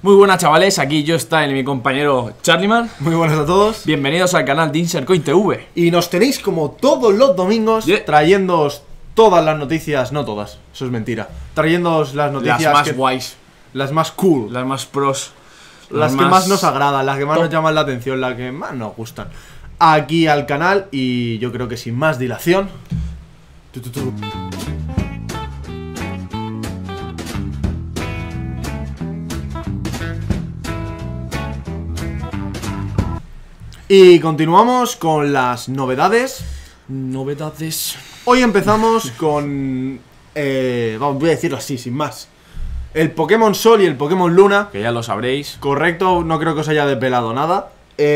Muy buenas chavales, aquí yo está y mi compañero Charlyman. Muy buenas a todos. Bienvenidos al canal de Insercoin TV. Y nos tenéis como todos los domingos trayéndoos todas las noticias, no todas, eso es mentira. Trayéndoos las noticias las más guays, las más cool, las más pros, las que más nos agradan, las que más nos llaman la atención, las que más nos gustan. Aquí al canal y yo creo que sin más dilación. Y continuamos con las novedades. Hoy empezamos con... voy a decirlo así, sin más. El Pokémon Sol y el Pokémon Luna. Que ya lo sabréis. Correcto, no creo que os haya desvelado nada.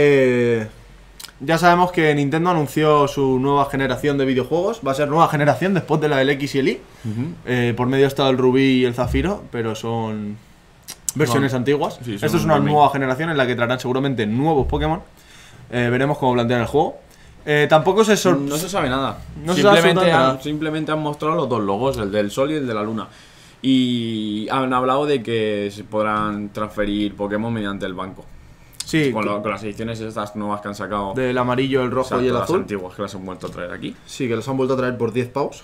Ya sabemos que Nintendo anunció su nueva generación de videojuegos. Va a ser nueva generación después de la del X y el Y. Por medio está el Rubí y el Zafiro, pero son versiones antiguas. Sí, esto es una nueva generación en la que traerán seguramente nuevos Pokémon. Veremos cómo plantean el juego. Tampoco no se sabe nada. Simplemente han mostrado los dos logos, el del Sol y el de la Luna. Y han hablado de que se podrán transferir Pokémon mediante el banco. Sí, con las ediciones estas nuevas que han sacado. Del amarillo, el rojo y el azul. Las antiguas que las han vuelto a traer aquí. Sí, que las han vuelto a traer por 10 pavos.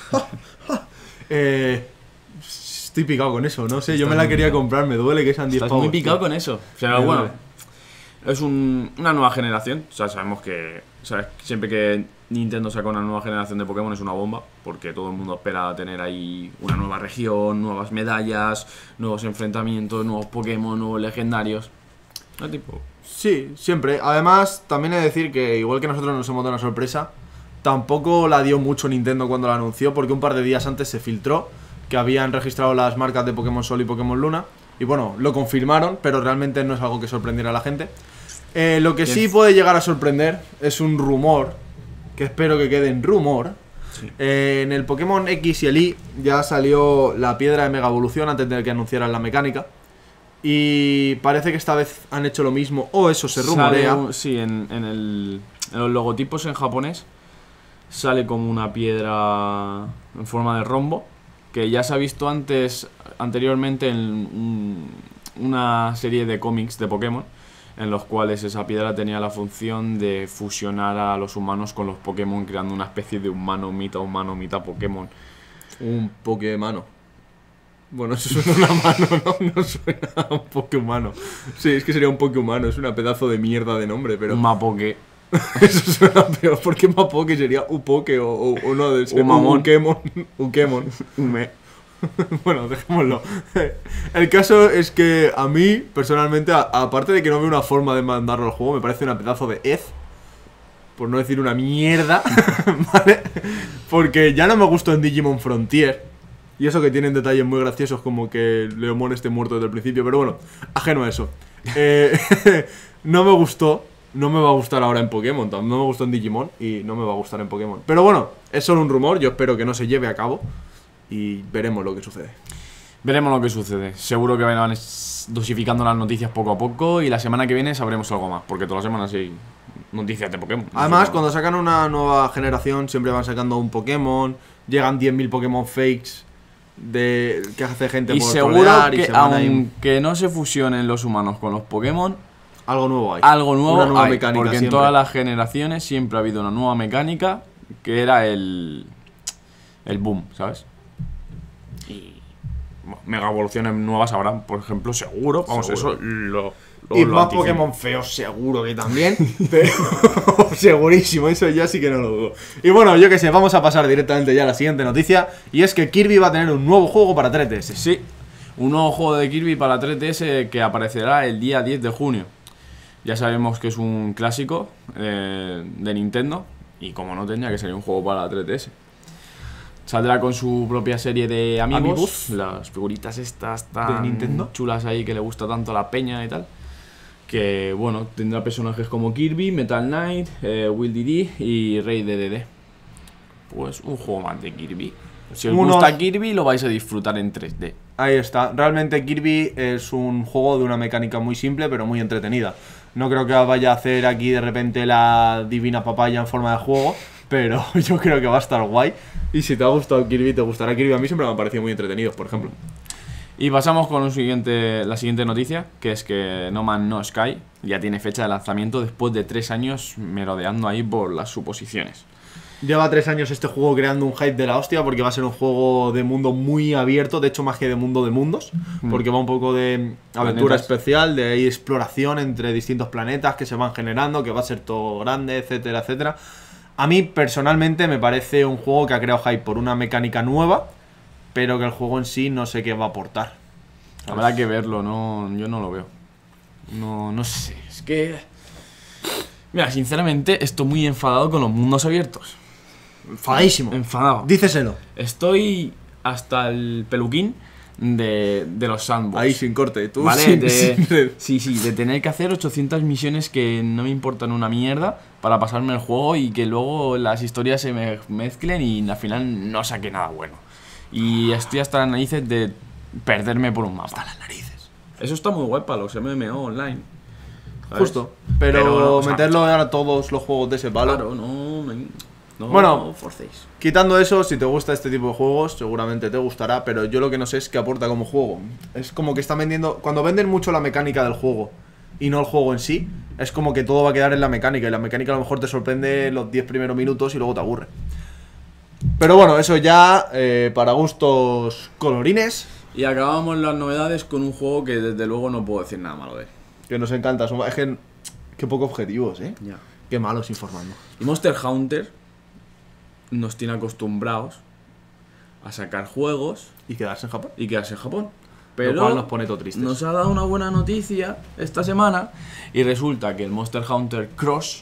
Estoy picado con eso, no sé, yo me la quería comprar, me duele que sean 10 pavos. Estoy muy picado con eso. O sea, bueno, es una nueva generación. O sea, sabemos que siempre que Nintendo saca una nueva generación de Pokémon es una bomba, porque todo el mundo espera tener ahí una nueva región, nuevas medallas, nuevos enfrentamientos, nuevos Pokémon, nuevos legendarios. ¿No, tipo? Sí, siempre. Además, también he de decir que igual que nosotros nos hemos dado una sorpresa, tampoco la dio mucho Nintendo cuando la anunció, porque un par de días antes se filtró que habían registrado las marcas de Pokémon Sol y Pokémon Luna. Y bueno, lo confirmaron, pero realmente no es algo que sorprendiera a la gente. Lo que sí puede llegar a sorprender es un rumor, que espero que quede en rumor. Sí. En el Pokémon X y el Y ya salió la piedra de Mega Evolución antes de que anunciaran la mecánica. Y parece que esta vez han hecho lo mismo, o eso se rumorea. Sí, en los logotipos en japonés sale como una piedra en forma de rombo, que ya se ha visto anteriormente en una serie de cómics de Pokémon, en los cuales esa piedra tenía la función de fusionar a los humanos con los Pokémon, creando una especie de humano, mitad Pokémon. Un Pokémon. Bueno, eso suena una mano, ¿no? No suena a un Pokémon. Sí, es que sería un Pokémon, es una pedazo de mierda de nombre, pero... Un Mapoke. Eso suena peor, porque Mapoke sería Upoke o no de ser Ukemon. Bueno, dejémoslo. El caso es que a mí, personalmente, aparte de que no veo una forma de mandarlo al juego, me parece una pedazo de por no decir una mierda, ¿vale? Porque ya no me gustó en Digimon Frontier. Y eso que tienen detalles muy graciosos, como que Leomon esté muerto desde el principio. Pero bueno, ajeno a eso. No me gustó. No me va a gustar ahora en Pokémon. No me gustó en Digimon y no me va a gustar en Pokémon. Pero bueno, es solo un rumor. Yo espero que no se lleve a cabo. Y veremos lo que sucede. Veremos lo que sucede. Seguro que van dosificando las noticias poco a poco. Y la semana que viene sabremos algo más, porque todas las semanas hay noticias de Pokémon. Además, cuando sacan una nueva generación, siempre van sacando un Pokémon. Llegan 10.000 Pokémon fakes que hace gente y por seguro trolear, que y se aunque no se fusionen los humanos con los Pokémon, algo nuevo hay. Algo nuevo una nueva hay, mecánica porque siempre. En todas las generaciones siempre ha habido una nueva mecánica, que era el boom, ¿sabes? Y bueno, mega evoluciones nuevas habrán, por ejemplo, seguro. Vamos, seguro. Eso y más Pokémon feos seguro que también. Pero segurísimo, eso ya sí que no lo dudo. Y bueno, yo que sé, vamos a pasar directamente ya a la siguiente noticia. Y es que Kirby va a tener un nuevo juego para 3DS. Sí, un nuevo juego de Kirby para 3DS que aparecerá el día 10 de junio. Ya sabemos que es un clásico de Nintendo. Y como no tendría que ser un juego para 3DS. Saldrá con su propia serie de Amiibos. Las figuritas estas tan ¿de Nintendo? Chulas ahí que le gusta tanto a la peña y tal. Que bueno, tendrá personajes como Kirby, Metal Knight, Will DD y Rey DDD. Pues un juego más de Kirby. Si os gusta Kirby, lo vais a disfrutar en 3D. Ahí está. Realmente Kirby es un juego de una mecánica muy simple, pero muy entretenida. No creo que vaya a hacer aquí de repente la divina papaya en forma de juego, pero yo creo que va a estar guay. Y si te ha gustado Kirby, te gustará Kirby. A mí siempre me ha parecido muy entretenido, por ejemplo. Y pasamos con la siguiente noticia, que es que No Man's No Sky ya tiene fecha de lanzamiento después de 3 años merodeando ahí por las suposiciones. Lleva 3 años este juego creando un hype de la hostia porque va a ser un juego de mundo muy abierto, de hecho más que de mundos, porque va un poco de aventura especial, de ahí exploración entre distintos planetas que se van generando, que va a ser todo grande, etcétera, etcétera. A mí personalmente me parece un juego que ha creado hype por una mecánica nueva, pero que el juego en sí no sé qué va a aportar. Habrá que verlo, yo no lo veo. No sé, es que... Mira, sinceramente estoy muy enfadado con los mundos abiertos. Enfadísimo. Enfadado. Díceselo. Estoy hasta el peluquín de los sandbox. Ahí sin corte, tú. Vale, de tener que hacer 800 misiones que no me importan una mierda para pasarme el juego y que luego las historias se me mezclen y al final no saque nada bueno. Y estoy hasta las narices de perderme por un mapa. Hasta las narices. Eso está muy guay para los MMO online. ¿Sabes? Justo. Pero meterlo a todos los juegos de ese palo. Claro, no bueno, forcéis. Quitando eso, si te gusta este tipo de juegos, seguramente te gustará, pero yo lo que no sé es qué aporta como juego. Es como que están vendiendo... Cuando venden mucho la mecánica del juego y no el juego en sí, es como que todo va a quedar en la mecánica, y la mecánica a lo mejor te sorprende los 10 primeros minutos y luego te aburre. Pero bueno, eso ya para gustos colorines. Y acabamos las novedades con un juego que desde luego no puedo decir nada malo de él. Que nos encanta, es que... Qué poco objetivos, Ya. Qué malos informando. Y Monster Hunter nos tiene acostumbrados a sacar juegos Y quedarse en Japón. Pero lo cual nos pone todo tristes. Nos ha dado una buena noticia esta semana y resulta que el Monster Hunter Cross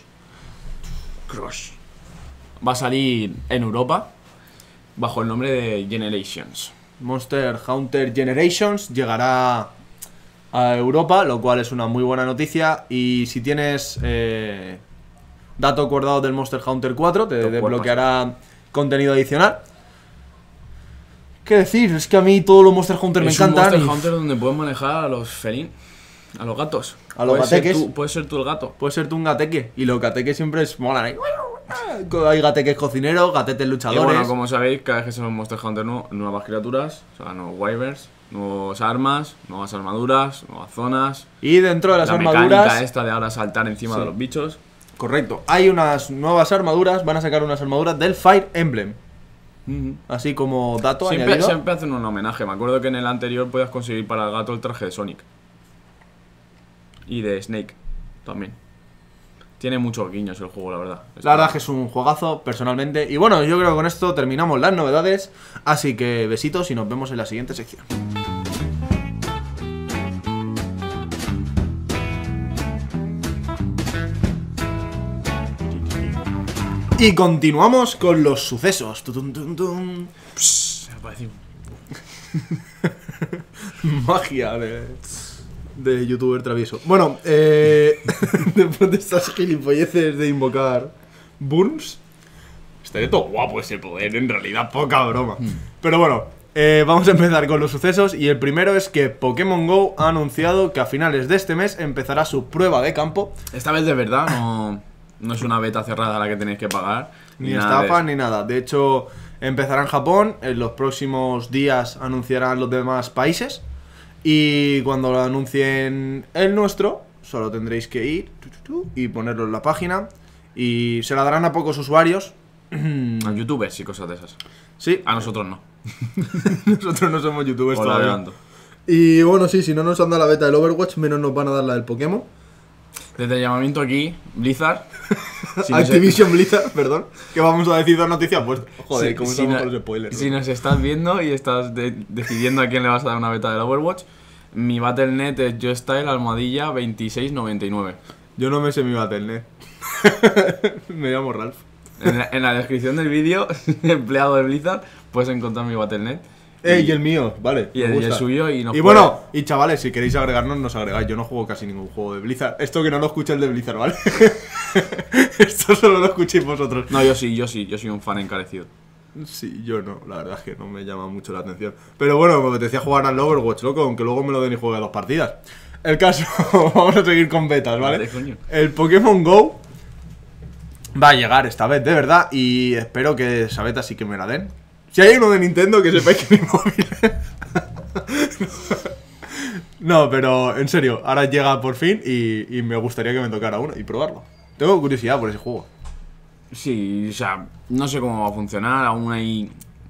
va a salir en Europa bajo el nombre de Generations. Monster Hunter Generations llegará a Europa, lo cual es una muy buena noticia. Y si tienes dato guardado del Monster Hunter 4, te desbloqueará contenido adicional. ¿Qué decir? Es que a mí todos los Monster Hunter me encantan. Es un Monster Hunter donde puedes manejar a los felín, a los gatos. A los gateques. Puedes ser tú el gato. Puedes ser tú un gateque. Y los gateques siempre molan ahí. Hay gateques cocineros, gatetes luchadores. Y bueno, como sabéis, cada vez que son Monster Hunter nuevas criaturas, o sea, nuevos wyverns, nuevas armas, nuevas armaduras, nuevas zonas. Y dentro de las armaduras... La mecánica esta de ahora saltar encima de los bichos. Correcto. Hay unas nuevas armaduras, van a sacar unas armaduras del Fire Emblem. Así como dato siempre hacen un homenaje. Me acuerdo que en el anterior podías conseguir para el gato el traje de Sonic. Y de Snake también. Tiene muchos guiños el juego, la verdad. La verdad es que es un juegazo, personalmente. Y bueno, yo creo que con esto terminamos las novedades. Así que besitos y nos vemos en la siguiente sección. Y continuamos con los sucesos. Magia de youtuber travieso. Bueno, después de estas gilipolleces de invocar Burns, estaría todo guapo ese poder, en realidad poca broma. Pero bueno, vamos a empezar con los sucesos. Y el primero es que Pokémon GO ha anunciado que a finales de este mes empezará su prueba de campo. Esta vez de verdad, no es una beta cerrada a la que tenéis que pagar. Ni estafa ni nada. De hecho, empezará en Japón. En los próximos días anunciarán los demás países. Y cuando lo anuncien el nuestro, solo tendréis que ir y ponerlo en la página. Y se la darán a pocos usuarios. A youtubers y cosas de esas. Sí. A nosotros no. Nosotros no somos youtubers todavía. Adelanto. Y bueno, sí, si no nos han dado la beta del Overwatch, menos nos van a dar la del Pokémon. Desde el llamamiento aquí, Blizzard. Activision Blizzard, perdón. ¿Qué vamos a decir de noticias? Pues, joder, sí, comenzamos con los spoilers. Si nos estás viendo y estás decidiendo a quién le vas a dar una beta del Overwatch, mi Battle.net es JoStyle almohadilla 2699. Yo no me sé mi Battle.net. Me llamo Ralph. En la descripción del vídeo, empleado de Blizzard, puedes encontrar mi Battle.net. Y el mío, vale. Y el suyo. Y bueno, y chavales, si queréis agregarnos, nos agregáis. Yo no juego casi ningún juego de Blizzard. Esto que no lo escuche el de Blizzard, ¿vale? Esto solo lo escuchéis vosotros. No, yo soy un fan encarecido. Sí, yo no, la verdad es que no me llama mucho la atención. Pero bueno, me apetecía jugar al Overwatch, loco, aunque luego me lo den y juegue 2 partidas. El caso, vamos a seguir con betas, ¿vale? El Pokémon GO va a llegar esta vez, de verdad, y espero que esa beta sí que me la den. Si hay uno de Nintendo, que sepáis que mi móvil No, pero en serio, ahora llega por fin y me gustaría que me tocara uno y probarlo. Tengo curiosidad por ese juego. Sí, o sea, no sé cómo va a funcionar, aún hay...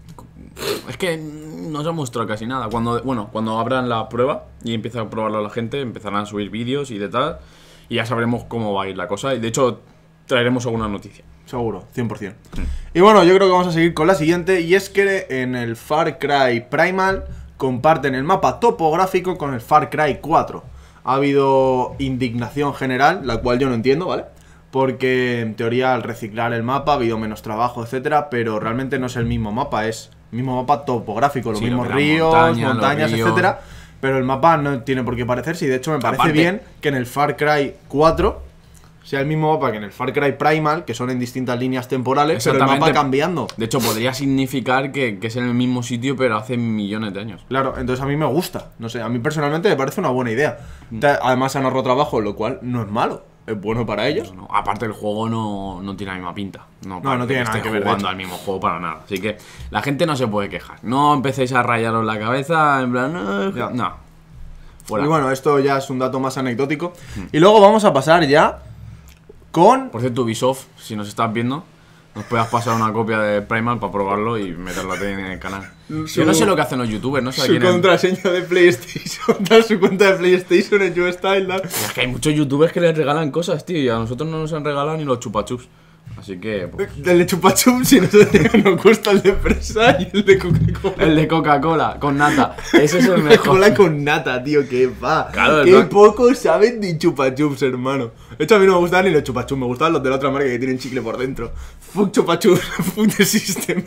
Es que no se ha mostrado casi nada. Cuando abran la prueba y empiece a probarlo la gente, empezarán a subir vídeos y de tal, y ya sabremos cómo va a ir la cosa. Y de hecho, traeremos alguna noticia. Seguro, 100%. Y bueno, yo creo que vamos a seguir con la siguiente, y es que en el Far Cry Primal comparten el mapa topográfico con el Far Cry 4. Ha habido indignación general, la cual yo no entiendo, ¿vale? Porque en teoría al reciclar el mapa ha habido menos trabajo, etcétera, pero realmente no es el mismo mapa, es el mismo mapa topográfico, los mismos ríos, montañas, etcétera. Pero el mapa no tiene por qué parecerse, y de hecho me parece bien que en el Far Cry 4 sea el mismo mapa que en el Far Cry Primal, que son en distintas líneas temporales, pero el mapa cambiando. De hecho, podría significar que es en el mismo sitio, pero hace millones de años. Claro, entonces a mí me gusta. No sé, a mí personalmente me parece una buena idea. Además han ahorrado trabajo, lo cual no es malo. Es bueno para ellos. No. Aparte, el juego no tiene la misma pinta. No tiene nada que ver jugando al mismo juego para nada. Así que la gente no se puede quejar. No empecéis a rayaros la cabeza, en plan... No. Fuera. Y bueno, esto ya es un dato más anecdótico. Y luego vamos a pasar ya con... Por cierto, Ubisoft, si nos estás viendo, nos puedas pasar una copia de Primal para probarlo y meterla en el canal. Yo no sé lo que hacen los youtubers, no sé su contraseña de PlayStation, dar su cuenta de PlayStation en YouStyle. Es que hay muchos youtubers que les regalan cosas, tío, y a nosotros no nos han regalado ni los chupachups. Así que... Pues... El de chupachups, si nos gusta el de fresa y el de Coca-Cola. El de Coca-Cola, con nata. Ese es el mejor. Coca-Cola con nata, tío, que va. Claro, que pocos saben de chupachups, hermano. De hecho, a mí no me gustaban ni los chupachups, me gustaban los de la otra marca que tienen chicle por dentro. Fuck chupachups, fuck the system.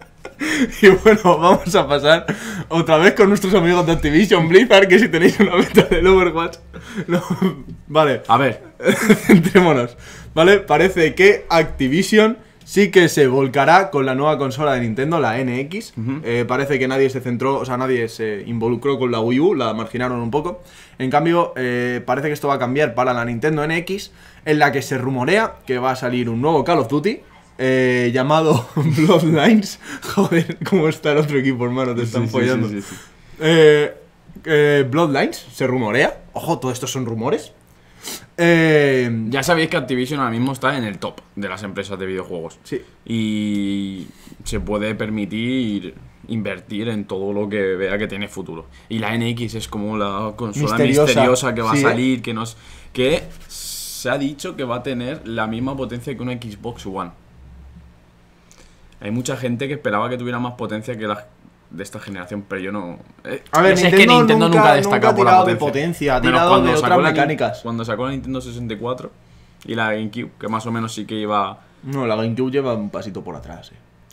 Y bueno, vamos a pasar otra vez con nuestros amigos de Activision Blizzard, que si tenéis una beta del Overwatch... No, vale. A ver. Centrémonos. Vale, parece que Activision sí que se volcará con la nueva consola de Nintendo, la NX. Parece que nadie se centró, o sea, nadie se involucró con la Wii U, la marginaron un poco. En cambio, parece que esto va a cambiar para la Nintendo NX, en la que se rumorea que va a salir un nuevo Call of Duty llamado Bloodlines. Joder, cómo está el otro equipo, hermano, te están follando. Sí. Bloodlines, se rumorea. Ojo, todo esto son rumores. Ya sabéis que Activision ahora mismo está en el top de las empresas de videojuegos. Sí. Y se puede permitir invertir en todo lo que vea que tiene futuro. Y la NX es como la consola misteriosa que va a salir, que se ha dicho que va a tener la misma potencia que una Xbox One. Hay mucha gente que esperaba que tuviera más potencia que la de esta generación, pero yo no... A ver, Nintendo, que Nintendo nunca ha destacado por la potencia. Ha tirado de otras mecánicas. Cuando sacó la Nintendo 64 y la GameCube, que más o menos sí que iba... No, la GameCube lleva un pasito por atrás,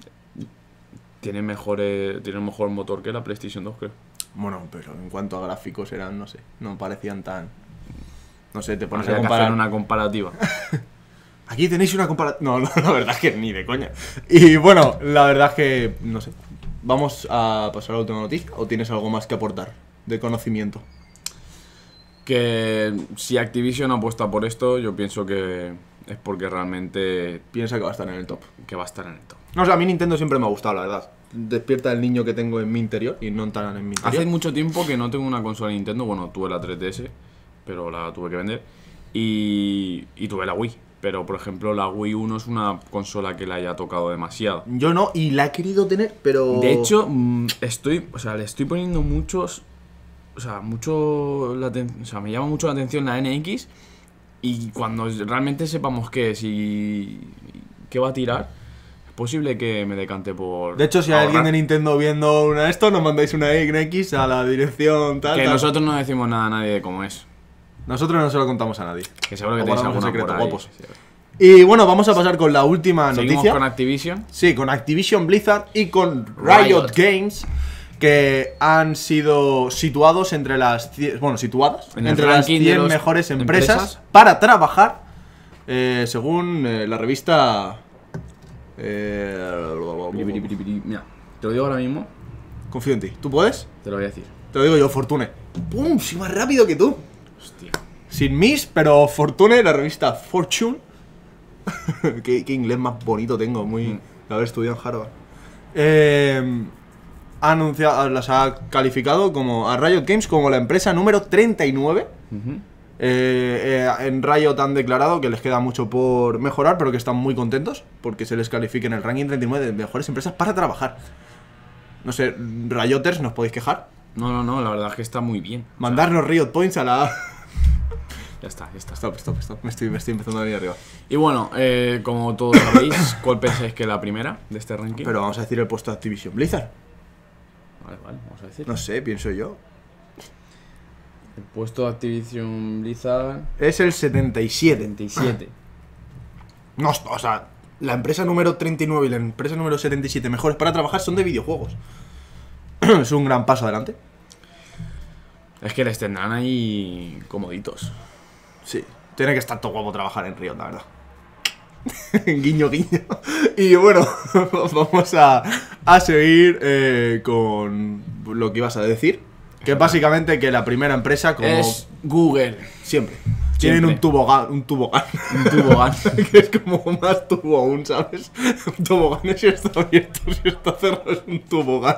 Tiene mejor motor que la PlayStation 2, creo. Bueno, pero en cuanto a gráficos eran, no sé, no parecían tan... No sé, te pones a comparar... hacer una comparativa. Aquí tenéis una comparativa... No, la verdad es que ni de coña. Y bueno, la verdad es que, no sé... ¿Vamos a pasar a la última noticia o tienes algo más que aportar de conocimiento? Que si Activision apuesta por esto, yo pienso que es porque realmente... Piensa que va a estar en el top. Que va a estar en el top. No, o sea, a mí Nintendo siempre me ha gustado, la verdad. Despierta el niño que tengo en mi interior y no tan en mi interior. Hace mucho tiempo que no tengo una consola de Nintendo. Bueno, tuve la 3DS, pero la tuve que vender. Y tuve la Wii. Pero, por ejemplo, la Wii U no es una consola que la haya tocado demasiado. Yo no, y la he querido tener, pero... De hecho, le estoy poniendo muchos... me llama mucho la atención la NX. Y cuando realmente sepamos qué va a tirar, es posible que me decante por... De hecho, si hay alguien de Nintendo viendo una de esto, nos mandáis una NX a la dirección tal. Que nosotros no decimos nada a nadie de cómo es. Nosotros no se lo contamos a nadie. Que seguro que tenéis algún secreto, guapos. Y bueno, vamos a pasar con la última noticia. ¿Seguimos con Activision? Sí, con Activision Blizzard y con Riot Games, que han sido situados entre las 10, entre las 10 mejores empresas para trabajar, según la revista... Mira, te lo digo ahora mismo. Confío en ti. ¿Tú puedes? Te lo voy a decir. Te lo digo yo, Fortune. ¡Pum! Soy más rápido que tú. Hostia. Sin mis, pero Fortune, la revista Fortune. ¿Qué inglés más bonito tengo, muy de haber estudiado en Harvard. las ha calificado como a Riot Games como la empresa número 39. En Riot han declarado que les queda mucho por mejorar, pero que están muy contentos porque se les califique en el ranking 39 de mejores empresas para trabajar. No sé, Rioters, ¿nos podéis quejar? No, la verdad es que está muy bien. Mandarnos Riot Points a la... Ya está. Stop. Me estoy empezando a venir arriba. Y bueno, como todos sabéis, ¿cuál pensáis que es la primera de este ranking? Pero vamos a decir el puesto de Activision Blizzard. Vale, vamos a decir. No sé, pienso yo. El puesto de Activision Blizzard... Es el 77. 77. No, o sea, la empresa número 39 y la empresa número 77 mejores para trabajar son de videojuegos. Es un gran paso adelante. Es que les tendrán ahí comoditos. Sí, tiene que estar todo guapo trabajar en Riot, la verdad. Guiño. Y bueno, vamos a seguir con lo que ibas a decir. Que es básicamente que la primera empresa como... Es Google. Siempre. Tienen un tobogán. Un tobogán. Que es como más tubo aún, ¿sabes? Un tobogán es si está abierto, si está cerrado es un tobogán.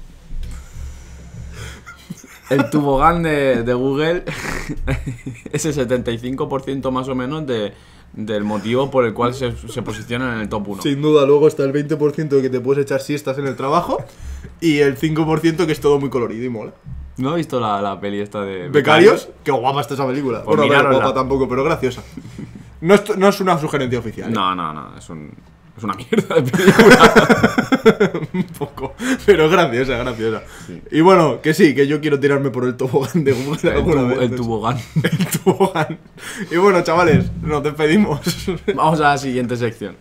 El tobogán de Google es el 75% más o menos del motivo por el cual se posicionan en el top 1. Sin duda, luego está el 20% de que te puedes echar siestas en el trabajo y el 5% que es todo muy colorido y mola. ¿No he visto la peli esta de ¿Becarios? Qué guapa está esa película. Pues bueno, no es guapa tampoco, pero graciosa. No es una sugerencia oficial. No, es una mierda de película. Un poco, pero graciosa. Sí. Y bueno, que sí, que yo quiero tirarme por el tobogán de Google el tobogán. El tobogán. Y bueno, chavales, nos despedimos. Vamos a la siguiente sección.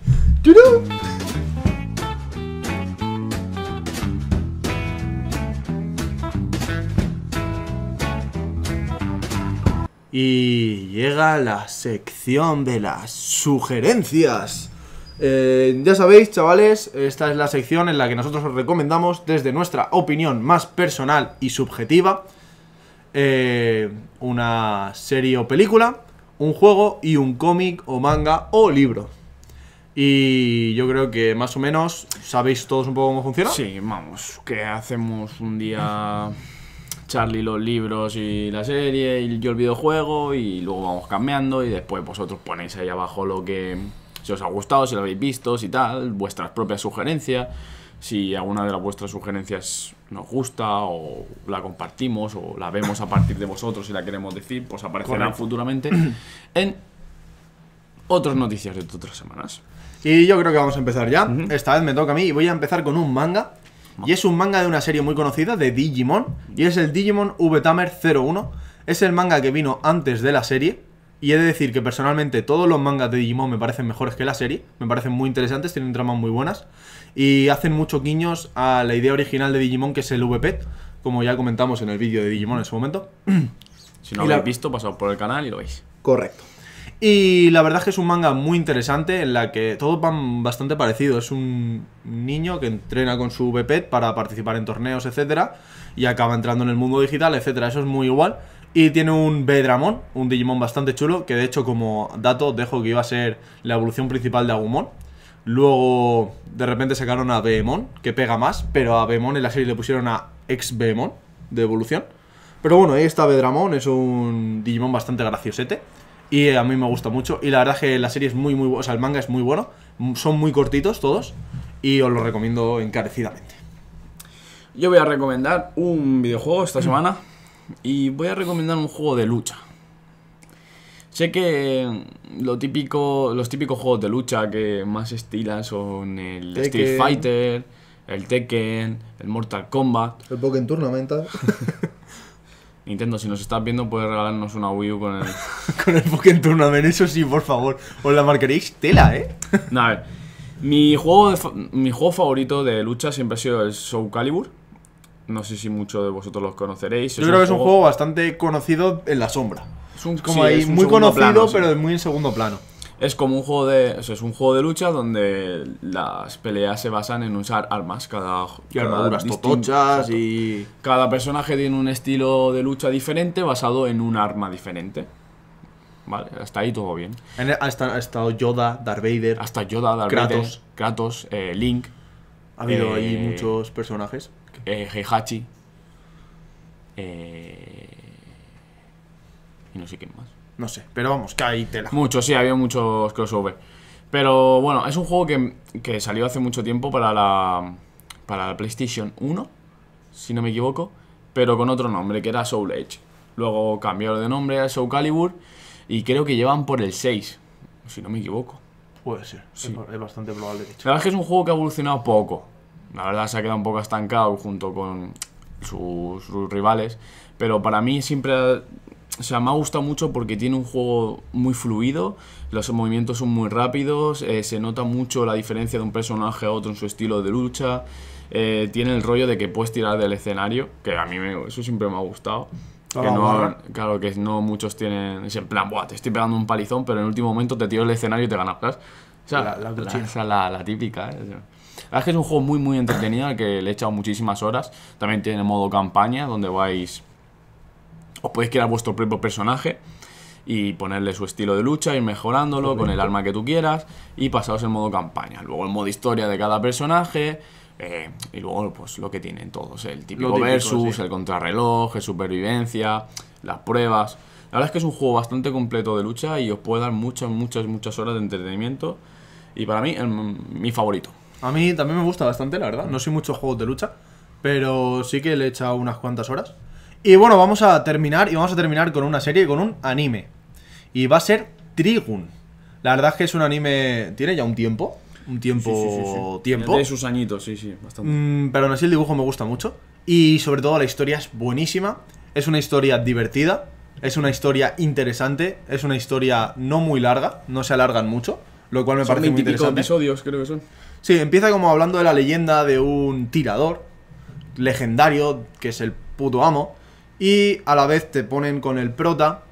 Y llega la sección de las sugerencias. Ya sabéis, chavales, esta es la sección en la que nosotros os recomendamos desde nuestra opinión más personal y subjetiva una serie o película, un juego y un cómic o manga o libro. Y yo creo que más o menos sabéis todos un poco cómo funciona. Sí, vamos, que hacemos un día Charlie los libros y la serie y yo el videojuego y luego vamos cambiando y después vosotros ponéis ahí abajo lo que... Si os ha gustado, si lo habéis visto, si tal, vuestras propias sugerencias. Si alguna de las vuestras sugerencias nos gusta o la compartimos o la vemos a partir de vosotros y la queremos decir, pues aparecerán futuramente en otras noticias de otras semanas. Y yo creo que vamos a empezar ya. Esta vez me toca a mí y voy a empezar con un manga. Y es un manga de una serie muy conocida, de Digimon. Y es el Digimon V-Tamer 01. Es el manga que vino antes de la serie. Y he de decir que personalmente todos los mangas de Digimon me parecen mejores que la serie. Me parecen muy interesantes, tienen tramas muy buenas. Y hacen muchos guiños a la idea original de Digimon, que es el VPET, como ya comentamos en el vídeo de Digimon en su momento. Si no lo habéis visto, pasad por el canal y lo veis. Correcto. Y la verdad es que es un manga muy interesante en la que todos van bastante parecidos. Es un niño que entrena con su VPET para participar en torneos, etcétera, y acaba entrando en el mundo digital, etcétera. Eso es muy igual. Y tiene un B-Dramon, un Digimon bastante chulo, que de hecho como dato os dejo que iba a ser la evolución principal de Agumon. Luego de repente sacaron a Beemon, que pega más, pero a Beemon en la serie le pusieron a ex-Beemon de evolución. Pero bueno, ahí está B-Dramon, es un Digimon bastante graciosete. Y a mí me gusta mucho. Y la verdad es que la serie es muy buena, o sea, el manga es muy bueno. Son muy cortitos todos y os lo recomiendo encarecidamente. Yo voy a recomendar un videojuego esta semana. Y voy a recomendar un juego de lucha. Sé que los típicos juegos de lucha que más estilan son el Tekken, Street Fighter, el Tekken, el Mortal Kombat. El Pokémon Tournament. Nintendo, si nos estás viendo, puedes regalarnos una Wii U con el... con el Pokémon Tournament, eso sí, por favor. Os la marcaréis tela, No, a ver. Mi juego favorito de lucha siempre ha sido el Soul Calibur. No sé si muchos de vosotros los conoceréis. Yo creo que es un juego bastante conocido en la sombra. Es un, como ahí, muy conocido, plano, pero muy en segundo plano. Es como un juego de... O sea, es un juego de lucha donde las peleas se basan en usar armas. Cada armaduras totochas y... Cada personaje tiene un estilo de lucha diferente basado en un arma diferente. Vale, hasta ahí todo bien. Ha estado Yoda, Darth Vader... Hasta Yoda, Darth Vader, Kratos, Link... Ha habido ahí muchos personajes Heihachi. Y no sé quién más. No sé, pero vamos, que hay tela. Muchos, sí, había muchos crossover. Pero bueno, es un juego que salió hace mucho tiempo para la PlayStation 1, si no me equivoco, pero con otro nombre, que era Soul Edge. Luego cambiaron de nombre a Soul Calibur y creo que llevan por el 6, si no me equivoco. Puede ser, sí. Es bastante probable, de hecho. La verdad es que es un juego que ha evolucionado poco. La verdad se ha quedado un poco estancado junto con sus rivales, pero para mí siempre... O sea, me ha gustado mucho porque tiene un juego muy fluido, los movimientos son muy rápidos, se nota mucho la diferencia de un personaje a otro en su estilo de lucha, tiene el rollo de que puedes tirar del escenario, que a mí eso siempre me ha gustado. Que no, claro, que no muchos tienen, es en plan, buah, te estoy pegando un palizón, pero en el último momento te tiro el escenario y te ganas. O sea, la típica, La verdad es que es un juego muy muy entretenido al que le he echado muchísimas horas. También tiene modo campaña, donde os podéis crear vuestro propio personaje y ponerle su estilo de lucha, ir mejorándolo con el arma que tú quieras y pasaros en modo campaña. Luego el modo historia de cada personaje y luego pues lo que tienen todos, el típico versus, sí. El contrarreloj, el supervivencia, las pruebas. La verdad es que es un juego bastante completo de lucha y os puede dar muchas horas de entretenimiento y para mí mi favorito. A mí también me gusta bastante, la verdad. No soy muchos juegos de lucha, pero sí que le he echado unas cuantas horas. Y bueno, vamos a terminar con una serie, con un anime. Y va a ser Trigun. La verdad es que es un anime... Tiene ya un tiempo. Sí. Tiene sus añitos, sí, bastante. Pero aún así el dibujo me gusta mucho. Y sobre todo la historia es buenísima. Es una historia divertida. Es una historia interesante. Es una historia no muy larga. No se alargan mucho. Lo cual me parece muy interesante. Episodios, creo que son. Sí, empieza como hablando de la leyenda de un tirador legendario, que es el puto amo. Y a la vez te ponen con el prota,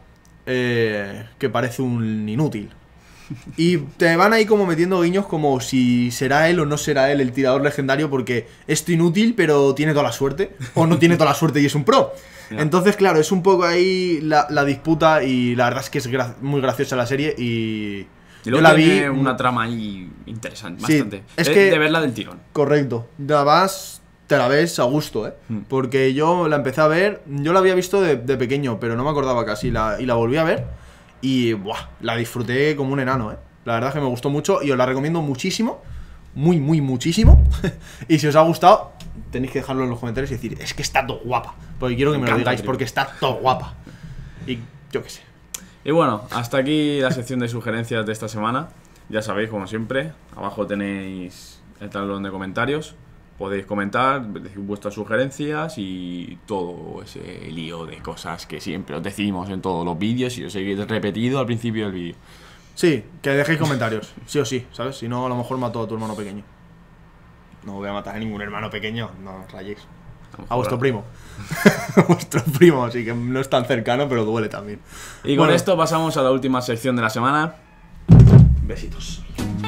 que parece un inútil. Y te van ahí como metiendo guiños como si será él o no será él el tirador legendario, porque es inútil pero tiene toda la suerte, o no tiene toda la suerte y es un pro. Entonces claro, es un poco ahí la disputa y la verdad es que es muy graciosa la serie y yo la vi. Una trama ahí interesante, sí, bastante. Es que de verla del tirón. Correcto, te la ves a gusto, porque yo la empecé a ver, yo la había visto de pequeño, pero no me acordaba casi, y la volví a ver y la disfruté como un enano, La verdad es que me gustó mucho y os la recomiendo muchísimo, muchísimo. Y si os ha gustado, tenéis que dejarlo en los comentarios y decir, es que está todo guapa, porque quiero que me lo digáis, porque está todo guapa. Y yo qué sé. Y bueno, hasta aquí la sección de sugerencias de esta semana. Ya sabéis, como siempre, abajo tenéis el tablón de comentarios. Podéis comentar, decir vuestras sugerencias y todo ese lío de cosas que siempre os decimos en todos los vídeos y os he repetido al principio del vídeo. Sí, que dejéis comentarios, sí o sí, ¿sabes? Si no, a lo mejor mato a tu hermano pequeño. No voy a matar a ningún hermano pequeño, no os rayéis. A vuestro primo. A vuestro primo, así que no es tan cercano, pero duele también. Y con esto pasamos a la última sección de la semana. Besitos.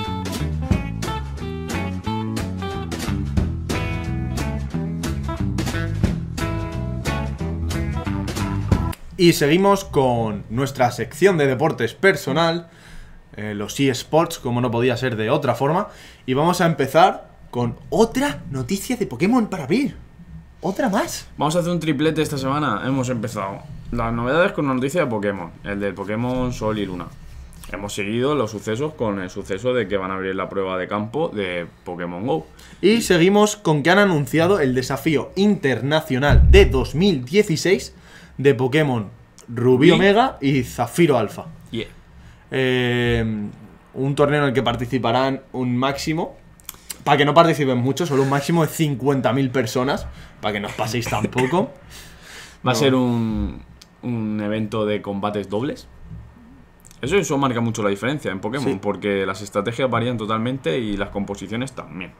Y seguimos con nuestra sección de deportes personal, los eSports, como no podía ser de otra forma. Y vamos a empezar con otra noticia de Pokémon para abrir. Otra más. Vamos a hacer un triplete esta semana. Hemos empezado las novedades con una noticia de Pokémon, el del Pokémon Sol y Luna. Hemos seguido los sucesos con el suceso de que van a abrir la prueba de campo de Pokémon GO. Y seguimos con que han anunciado el desafío internacional de 2016 de Pokémon Rubí Omega y Zafiro Alpha. Yeah. Un torneo en el que participarán un máximo, para que no participen mucho, solo un máximo de 50.000 personas, para que no os paséis tampoco. Va a ser un evento de combates dobles. Eso marca mucho la diferencia en Pokémon, sí, porque las estrategias varían totalmente y las composiciones también.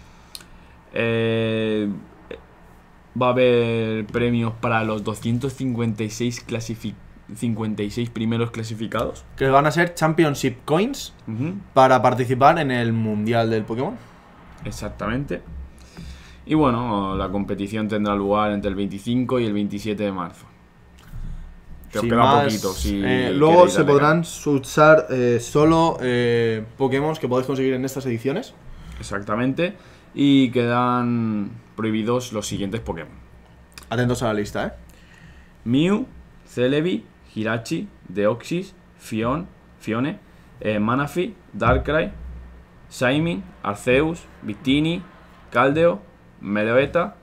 Va a haber premios para los 256 56 primeros clasificados, que van a ser Championship Coins para participar en el Mundial del Pokémon. Exactamente. Y bueno, la competición tendrá lugar entre el 25 y el 27 de marzo. Que os queda poquito. Luego se podrán usar solo Pokémon que podéis conseguir en estas ediciones. Exactamente. Y quedan prohibidos los siguientes Pokémon. Atentos a la lista, Mew, Celebi, Hirachi, Deoxys, Fione, Manaphy, Darkrai, Shaymin, Arceus, Victini, Caldeo, Meloetta,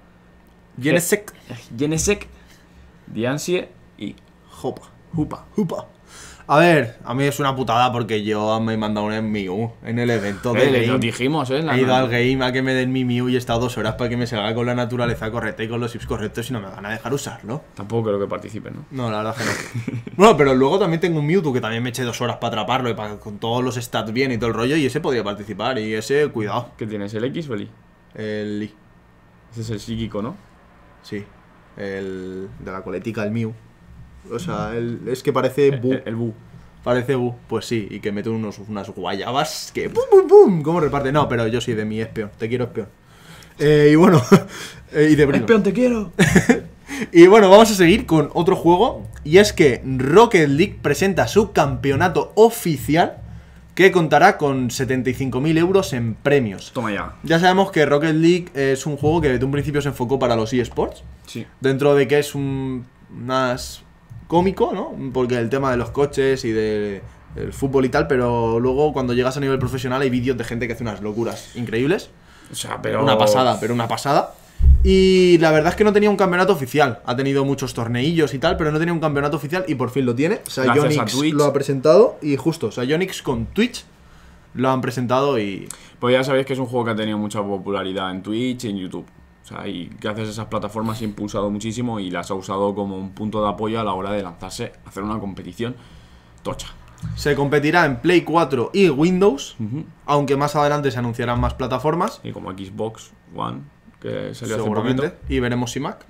Genesect, Diancie y Hoopa. A ver, a mí es una putada porque yo me he mandado un Mew en el evento de Game. Lo dijimos, He ido al Game a que me den mi Mew y he estado 2 horas para que me salga con la naturaleza correcta y con los chips correctos y no me van a dejar usarlo. Tampoco creo que participen, ¿no? No, la verdad que no. Bueno, pero luego también tengo un Mewtwo que también me eché 2 horas para atraparlo y con todos los stats bien y todo el rollo y ese podría participar y ese, cuidado. ¿Qué tienes, el X o el Y? El I. Ese es el psíquico, ¿no? Sí, el de la coletica, el Mew. O sea, es que parece Bu. El Bu. Parece Bu, pues sí, y que mete unas guayabas que ¡pum, pum, pum! ¿Cómo reparte? No, pero yo soy de mi Espeon, te quiero Espeon. Y bueno, y de Brino. Espeon, te quiero. Y bueno, vamos a seguir con otro juego, y es que Rocket League presenta su campeonato oficial que contará con 75.000 euros en premios. Toma ya. Ya sabemos que Rocket League es un juego que desde un principio se enfocó para los eSports. Sí. Dentro de que es más cómico, ¿no? Porque el tema de los coches y del fútbol y tal, pero luego cuando llegas a nivel profesional hay vídeos de gente que hace unas locuras increíbles. O sea, pero... Una pasada. Y la verdad es que no tenía un campeonato oficial. Ha tenido muchos torneillos y tal, pero no tenía un campeonato oficial y por fin lo tiene. Psyonix lo ha presentado y justo, Psyonix con Twitch lo han presentado y... Pues ya sabéis que es un juego que ha tenido mucha popularidad en Twitch y en YouTube. O sea, y gracias a esas plataformas se ha impulsado muchísimo y las ha usado como un punto de apoyo a la hora de lanzarse a hacer una competición tocha. Se competirá en Play 4 y Windows, aunque más adelante se anunciarán más plataformas. Y como Xbox One, que salió seguramente, hace poquito. y veremos si Mac.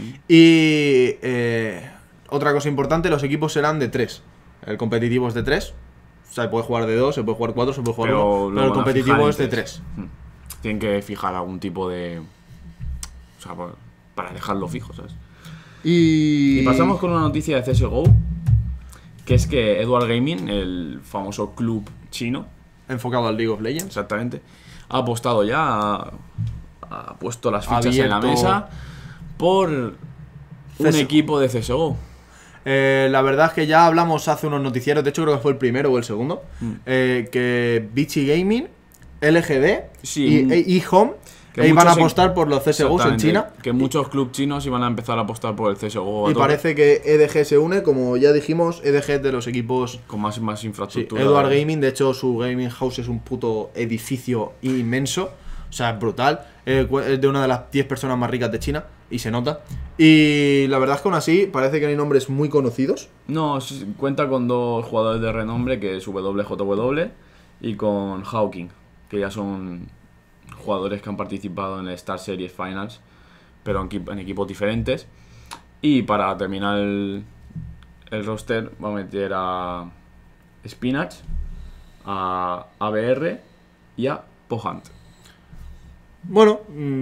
Y otra cosa importante, los equipos serán de 3. El competitivo es de 3. O sea, se puede jugar de 2, se puede jugar 4, se puede jugar 1. Pero el competitivo es de 3. Tienen que fijar algún tipo de... O sea, para dejarlo fijo, ¿sabes? Y pasamos con una noticia de CSGO, que es que Edward Gaming, el famoso club chino, enfocado al League of Legends, exactamente, ha apostado ya, ha puesto las fichas en la mesa por un equipo de CSGO. La verdad es que ya hablamos hace unos noticieros, de hecho creo que fue el primero o el segundo, que Bichi Gaming, LGD y eHome iban a apostar por los CSGOs en China. Que muchos clubes chinos iban a empezar a apostar por el CSGO. Y parece que EDG se une, como ya dijimos, EDG es de los equipos con más infraestructura. Sí, Edward Gaming, de hecho su gaming house es un puto edificio inmenso. O sea, es brutal. Es de una de las 10 personas más ricas de China y se nota. Y la verdad es que aún así parece que no hay nombres muy conocidos. No, cuenta con 2 jugadores de renombre, que es WJW y con Hawking, que ya son jugadores que han participado en el Star Series Finals, pero en equipos diferentes. Y para terminar el roster va a meter a Spinach, a ABR y a Pohant. Bueno,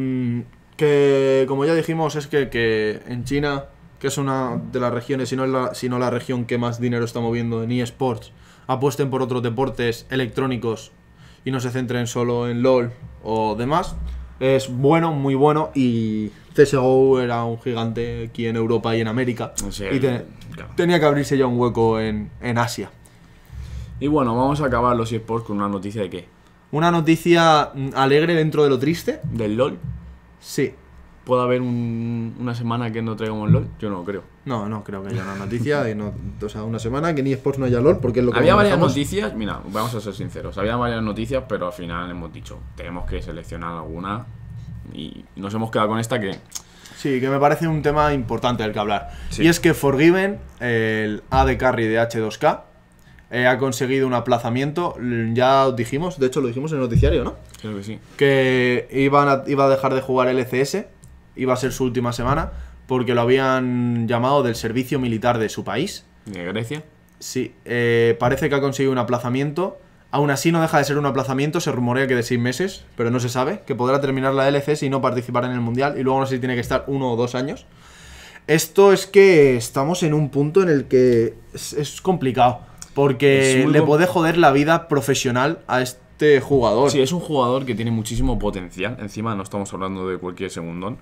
que como ya dijimos es que en China, que es una de las regiones, si no la región que más dinero está moviendo en eSports, apuesten por otros deportes electrónicos y no se centren solo en LOL o demás. Es bueno, muy bueno, y CSGO era un gigante aquí en Europa y en América. Sí, y tenía que abrirse ya un hueco en Asia. Y bueno, vamos a acabar los eSports con una noticia de ¿qué? Una noticia alegre dentro de lo triste. ¿Del LOL? Sí. ¿Puede haber una semana que no traigamos LOL? Yo no lo creo. No creo que haya una noticia. O sea, una semana que ni eSports no haya LOL, porque es lo que había varias noticias. Mira, vamos a ser sinceros. Había varias noticias, pero al final hemos dicho, tenemos que seleccionar alguna. Y nos hemos quedado con esta que... Sí, que me parece un tema importante del que hablar. Sí. Y es que Forgiven, el AD Carry de H2K, ha conseguido un aplazamiento. Ya os dijimos, de hecho lo dijimos en el noticiario, ¿no? Creo que sí. Que iba a dejar de jugar LCS. Iba a ser su última semana, porque lo habían llamado del servicio militar de su país. ¿De Grecia? Sí, parece que ha conseguido un aplazamiento. Aún así no deja de ser un aplazamiento, se rumorea que de 6 meses, pero no se sabe, que podrá terminar la LCS y no participar en el Mundial, y luego no sé si tiene que estar 1 o 2 años. Esto es que estamos en un punto en el que es complicado, porque le puede joder la vida profesional a este este jugador. Sí, es un jugador que tiene muchísimo potencial. Encima no estamos hablando de cualquier segundón.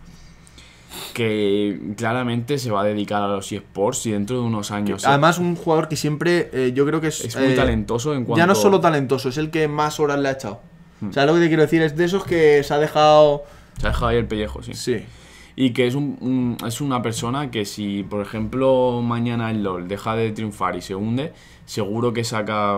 Que claramente se va a dedicar a los eSports y dentro de unos años... Además, un jugador que siempre, yo creo que es muy talentoso en cuanto... Ya no solo talentoso, es el que más horas le ha echado. ¿Sabes lo que te quiero decir? Es de esos que se ha dejado... Se ha dejado ahí el pellejo, sí. Sí. Y que es una persona que si, por ejemplo, mañana el LoL deja de triunfar y se hunde, seguro que saca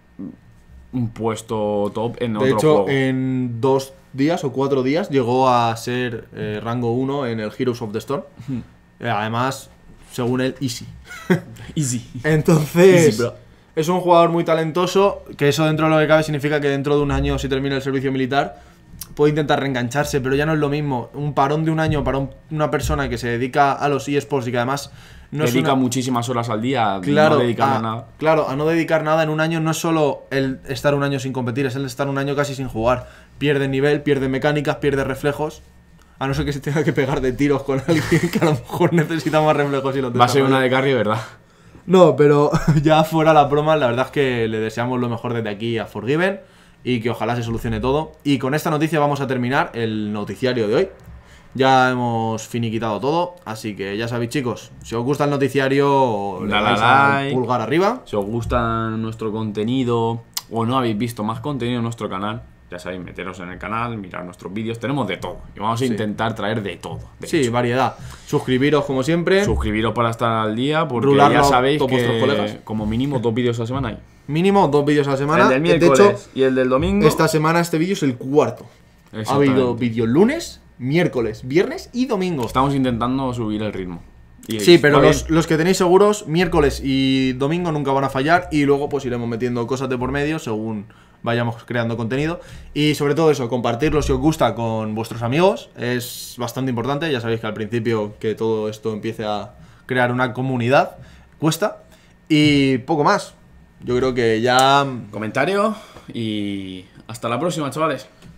un puesto top en otro juego. De hecho, en 2 días o 4 días llegó a ser rango 1 en el Heroes of the Storm. Además, según él, easy. Easy. Entonces, Easy, bro. Es un jugador muy talentoso, que eso dentro de lo que cabe significa que dentro de un año, si termina el servicio militar, puede intentar reengancharse, pero ya no es lo mismo. Un parón de un año para una persona que se dedica a los eSports y que además no dedica muchísimas horas al día, claro, no dedicarle nada. Claro, a no dedicar nada en un año no es solo el estar un año sin competir, es el estar un año casi sin jugar. Pierde nivel, pierde mecánicas, pierde reflejos. A no ser que se tenga que pegar de tiros con alguien que a lo mejor necesita más reflejos y lo va a ser una de carry, ¿verdad? No, pero ya fuera la broma, la verdad es que le deseamos lo mejor desde aquí a Forgiven y que ojalá se solucione todo. Y con esta noticia vamos a terminar el noticiario de hoy. Ya hemos finiquitado todo, así que ya sabéis, chicos, si os gusta el noticiario, le dais al pulgar arriba. Si os gusta nuestro contenido o no habéis visto más contenido en nuestro canal, ya sabéis, meteros en el canal, mirar nuestros vídeos, tenemos de todo. Y vamos a intentar traer de todo. De hecho, variedad. Suscribiros como siempre. Suscribiros para estar al día, porque ya sabéis que como mínimo 2 vídeos a la semana hay. Mínimo 2 vídeos a la semana. El del miércoles de hecho, y el del domingo. Esta semana este vídeo es el 4. Ha habido vídeo lunes, miércoles, viernes y domingo. Estamos intentando subir el ritmo. Sí, pero los que tenéis seguros, miércoles y domingo nunca van a fallar. Y luego pues iremos metiendo cosas de por medio según vayamos creando contenido. Y sobre todo eso, compartirlo si os gusta con vuestros amigos. Es bastante importante. Ya sabéis que al principio que todo esto empiece a crear una comunidad cuesta. Y poco más. Yo creo que ya... Comentario y hasta la próxima, chavales.